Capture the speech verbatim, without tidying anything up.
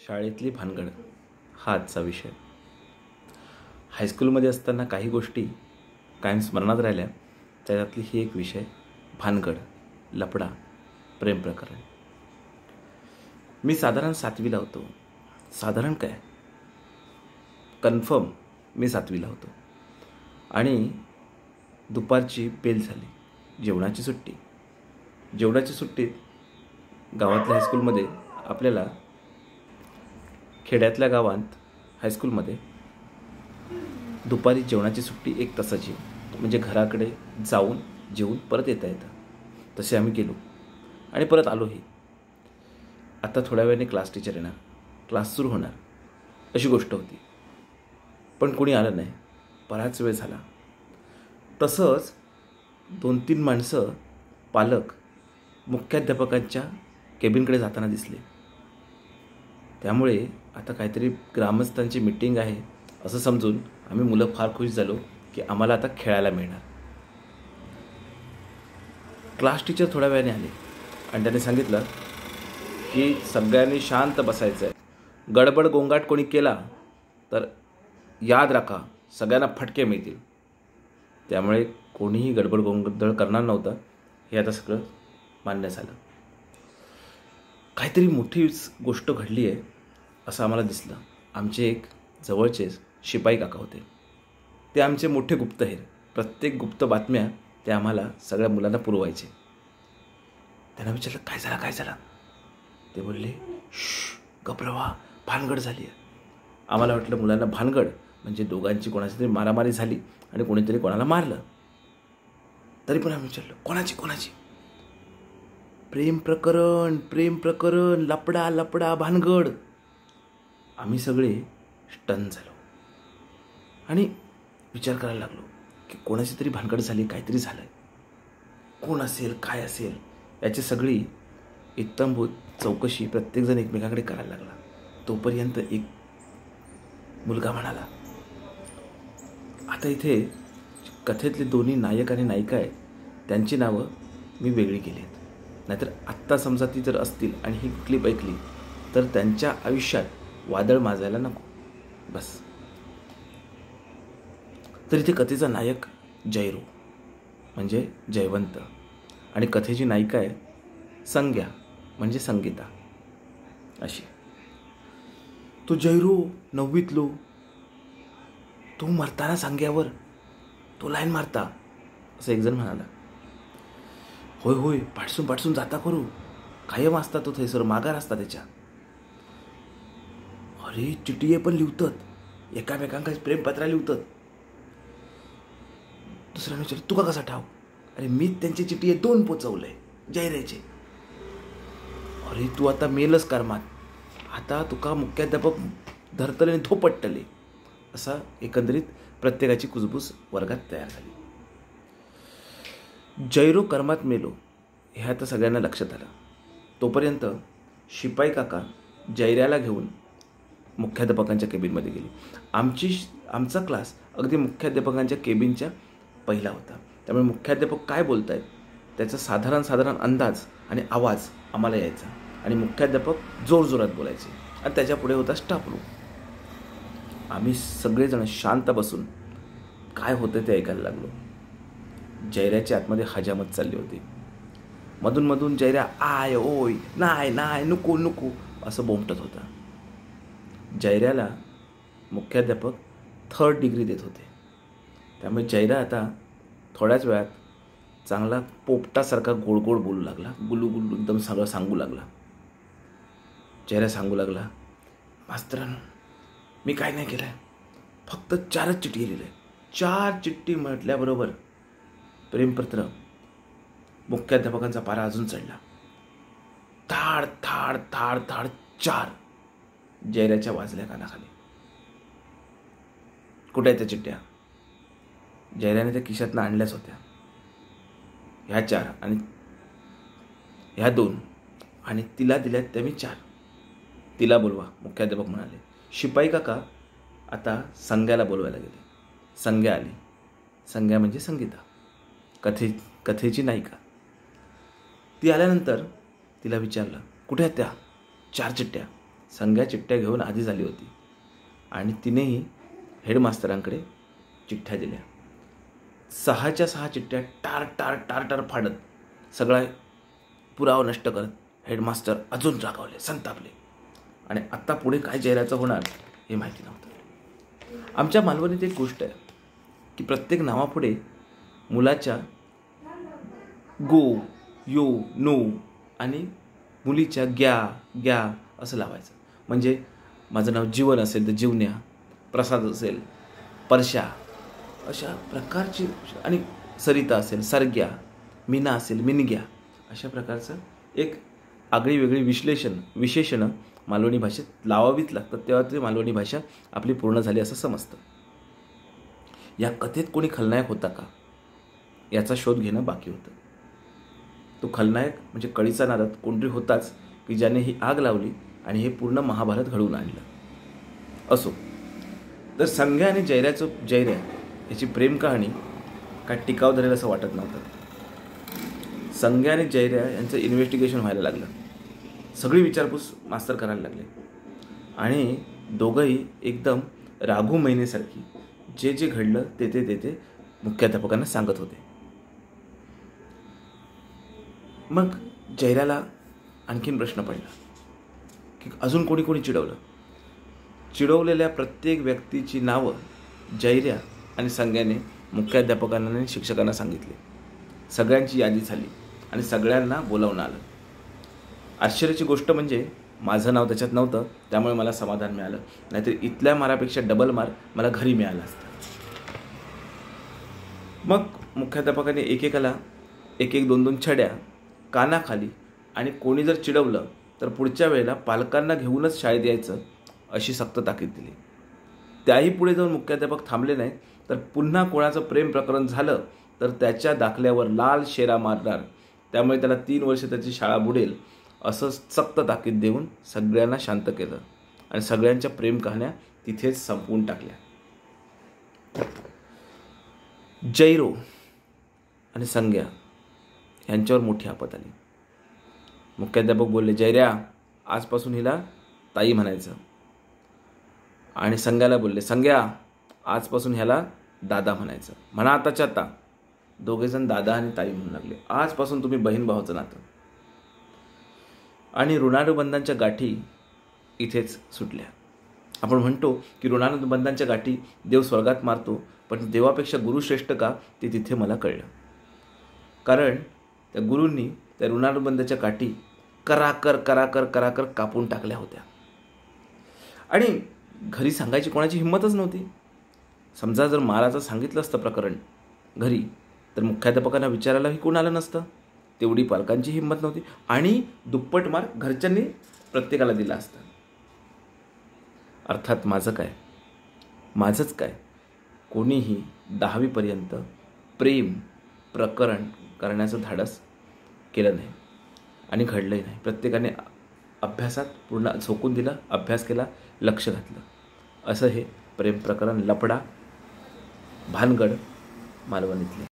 शाळेतली भानगड हा आजचा विषय. हायस्कूलमध्ये असताना काही गोष्टी कायम स्मरणात राहिल्या. त्याच्यातली ही एक विषय, भानगड, लफडा, प्रेम प्रकरण. मी साधारण सातवीला होतो. साधारण काय, कन्फर्म मी सातवीला होतो. आणि दुपारची बेल झाली, जेवणाची सुट्टी. जेवणाची सुट्टीत गावातल्या हायस्कूलमध्ये आपल्याला, खेड्यातल्या गावात हायस्कूलमध्ये दुपारी जेवणाची सुट्टी एक तासाची, म्हणजे घराकडे जाऊन जेवून परत येता येतं. तसे आम्ही गेलो आणि परत आलोही. आता थोड्या वेळाने क्लास टीचर येणार, क्लास सुरू होणार अशी गोष्ट होती. पण कोणी आलं नाही. बराच वेळ झाला. तसंच दोन तीन माणसं, पालक, मुख्याध्यापकांच्या केबिनकडे जाताना दिसले. त्यामुळे आता काहीतरी ग्रामस्थांची मीटिंग आहे असं समजून आम्ही मुलं फार खुश झालो की आम्हाला आता खेळायला मिळणार. क्लास टीचर थोड्या वेळाने आले आणि त्याने सांगितलं की सगळ्यांनी शांत बसायचं आहे. गडबड गोंगाट कोणी केला तर याद राखा, सगळ्यांना फटके मिळतील. त्यामुळे कोणीही गडबड गोंधळ करणार नव्हतं. हे आता सगळं मान्य झालं. काहीतरी मोठीच गोष्ट घडली आहे असं आम्हाला दिसलं. आमचे एक जवळचेच शिपाई काका होते. ते आमचे मोठे गुप्तहेर. प्रत्येक गुप्त बातम्या ते आम्हाला सगळ्या मुलांना पुरवायचे. त्यांना विचारलं, काय झालं काय झालं ते बोलले, श्श गप्रवा, भानगड झाली आहे. आम्हाला वाटलं मुलांना भानगड म्हणजे दोघांची कोणाची तरी मारामारी झाली आणि कोणीतरी कोणाला मारलं. तरी पण आम्ही विचारलं, कोणाची कोणाची प्रेम प्रकरण, प्रेम प्रकरण, लपडा लपडा, भानगड. आम्ही सगळे स्टन झालो आणि विचार करायला लागलो की कोणाची तरी भानगड झाली, काहीतरी झालंय. कोण असेल, काय असेल, याची सगळी इत्तंभूत चौकशी प्रत्येकजण एकमेकाकडे करायला लागला. तोपर्यंत एक मुलगा म्हणाला, आता इथे कथेतले दोन्ही नायक आणि नायिका आहेत, त्यांची नावं मी वेगळी केली आहेत. नाहीतर आत्ता समजा ती जर असतील आणि ही क्लिप ऐकली तर त्यांच्या आयुष्यात वादळ माजायला नको. बस. तर इथे कथेचा नायक जयरू म्हणजे जयवंत आणि कथेची नायिका आहे संज्ञा म्हणजे संगीता. अशी. तो जयरू नववीतलो, तू मरताना संग्यावर तो लाईन मारता असं एकजण म्हणाला. होय होय, पाठसून पाठसून जाता करू, कायम असता तो थैसर, माघार असता त्याच्या. अरे चिटिये पण लिहतात, एकामेकांका प्रेमपत्रा लिहतात. दुसऱ्याने विचारलं, तुका कसा ठाव? अरे मीच त्यांची चिटिये दोन पोचवलंय जयरेचे. अरे तू आता मेलच कर्मात, आता तुका मुख्याध्यापक धरतले आणि धोपटले. असा एकंदरीत प्रत्येकाची कुजबूज वर्गात तयार झाली. जयरू कर्मात मेलो हे आता सगळ्यांना लक्षात आलं. तोपर्यंत शिपाई काका जयऱ्याला घेऊन मुख्याध्यापकांच्या केबिनमध्ये गेली. आमची आमचा क्लास अगदी मुख्याध्यापकांच्या केबिनच्या पहिला होता. त्यामुळे मुख्याध्यापक काय बोलत आहेत त्याचा साधारण साधारण अंदाज आणि आवाज आम्हाला यायचा. आणि मुख्याध्यापक जोरजोरात बोलायचे आणि त्याच्या पुढे होता स्टाफ रूम. आम्ही सगळेजण शांत बसून काय होतं ते ऐकायला लागलो. जयऱ्याच्या आतमध्ये हजामत चालली होती. मधून मधून जयऱ्या आय ओय, नाय नाय, नको नको असं बोंबटत होता. जयऱ्याला मुख्याध्यापक थर्ड डिग्री देत होते. त्यामुळे जयरा आता थोड्याच वेळात चांगला पोपटासारखा गोड गोड बोलू लागला. गुलू गुलू एकदम सगळं सांगू लागला. जयरा सांगू लागला, मास्तरांनो मी काय नाही केलं आहे, फक्त चारच चिठ्ठी लिहिलं आहे. चार चिठ्ठी म्हटल्याबरोबर प्रेमपत्र. मुख्याध्यापकांचा पारा अजून चढला. थाड थाड थाड थाड चार जयऱ्याच्या वाजल्या कानाखाली. कुठे आहेत त्या चिठ्ठ्या? जयऱ्याने त्या खिशातनं आणल्याच होत्या. ह्या चार आणि ह्या दोन आणि तिला दिल्यात त्या मी चार. तिला बोलवा, मुख्याध्यापक म्हणाले. शिपाई काका आता संग्याला बोलवायला गेले. संग्या आली. संग्या म्हणजे संगीता, कथे कथेची नायिका. ती आल्यानंतर तिला विचारलं, कुठे आहेत त्या चार चिठ्ठ्या? संग्या चिठ्ठ्या घेऊन आधी झाली होती आणि तिनेही हेडमास्तरांकडे चिठ्ठ्या दिल्या. सहाच्या सहा चिठ्ठ्या टार टार टार टार फाडत सगळा पुरावा नष्ट करत हेडमास्टर अजून रागावले, संतापले आणि आत्ता पुढे काय जयराचं होणार हे माहिती नव्हतं. आमच्या मालवणीत एक गोष्ट आहे की प्रत्येक नावापुढे मुलाच्या गो, यो, नो आणि मुलीच्या ग्या ग्या असं लावायचं. म्हणजे माझं नाव जीवन असेल तर जीवन्या, प्रसाद असेल परशा, अशा प्रकारची, आणि सरिता असेल सरग्या, मीना असेल मिनग्या, अशा प्रकारचं एक आगळी वेगळी विश्लेषण विशेषणं मालवणी भाषेत लावावीच लागतात. तेव्हा ते मालवणी भाषा आपली पूर्ण झाली असं समजतं. या कथेत कोणी खलनायक होता का याचा शोध घेणं बाकी होतं. तो खलनायक म्हणजे कळीचा नारद कोणतरी होताच की ज्याने ही आग लावली आणि हे पूर्ण महाभारत घडवून आणलं. असो, तर संग्या आणि जयऱ्याचं जयऱ्या याची प्रेम कहाणी काय टिकाव धरेल असं वाटत नव्हतं. संग्या आणि जयऱ्या यांचं इन्व्हेस्टिगेशन व्हायला लागलं. सगळी विचारपूस मास्तर करायला लागले आणि दोघंही एकदम राघू महिनेसारखी जे जे घडलं ते ते ते ते मुख्याध्यापकांना सांगत होते. मग जयऱ्याला आणखीन प्रश्न पडला की अजून कोणी कोणी चिडवलं. चिडवलेल्या प्रत्येक व्यक्तीची नावं जयऱ्या आणि संग्याने मुख्याध्यापकांना आणि शिक्षकांना सांगितले. सगळ्यांची यादी झाली आणि सगळ्यांना बोलावणं आलं. आश्चर्याची गोष्ट म्हणजे माझं नाव त्याच्यात नव्हतं, त्यामुळे मला समाधान मिळालं. नाहीतर इथल्या मारापेक्षा डबल मार मला घरी मिळाला असता. मग मुख्याध्यापकाने एकेकाला एक एक दोन दोन छड्या कानाखाली आणि कोणी जर चिडवलं तर पुढच्या वेळेला पालकांना घेऊनच शाळेत यायचं अशी सक्त ताकीद दिली. त्याही पुढे जाऊन मुख्याध्यापक थांबले नाही तर पुन्हा कोणाचं प्रेम प्रकरण झालं तर त्याच्या दाखल्यावर लाल शेरा मारणार, त्यामुळे त्याला तीन वर्ष त्याची शाळा बुडेल असं सक्त ताकीद देऊन सगळ्यांना शांत केलं आणि सगळ्यांच्या प्रेम कहाण्या तिथेच संपवून टाकल्या. जयरो आणि संग्या यांच्यावर मोठी आपत आली. मुख्याध्यापक बोलले, जयऱ्या आजपासून हिला ताई म्हणायचं. आणि संग्याला बोलले, संग्या आजपासून ह्याला दादा म्हणायचं. म्हणा आताच्या आता. दोघेजण दादा आणि ताई म्हणू लागले. आजपासून तुम्ही बहीण भावाचं नातं. आणि ऋणानुबंधांच्या गाठी इथेच सुटल्या. आपण म्हणतो की ऋणानुबंधांच्या गाठी देव स्वर्गात मारतो, पण देवापेक्षा गुरु श्रेष्ठ का ते तिथे मला कळलं. कारण त्या गुरूंनी त्या ऋणानुबंधाच्या गाठी कराकर कराकर कराकर कापून टाकल्या होत्या आणि घरी सांगायची कोणाची हिंमतच नव्हती. समजा जर माराचं सांगितलं असतं प्रकरण घरी तर मुख्याध्यापकांना विचारायलाही कोण आलं नसतं. तेवढी पालकांची हिंमत नव्हती आणि दुप्पट मार घरच्यांनी प्रत्येकाला दिला असता. अर्थात माझं काय माझंच काय कोणीही दहावीपर्यंत प्रेम प्रकरण करण्याचं धाडस केलं नाही आणि घडलंही नाही. प्रत्येकाने अभ्यासात पूर्ण झोकून दिला, अभ्यास केला, लक्ष घातलं. असं हे प्रेम प्रकरण लपडा भानगड मालवणीतले.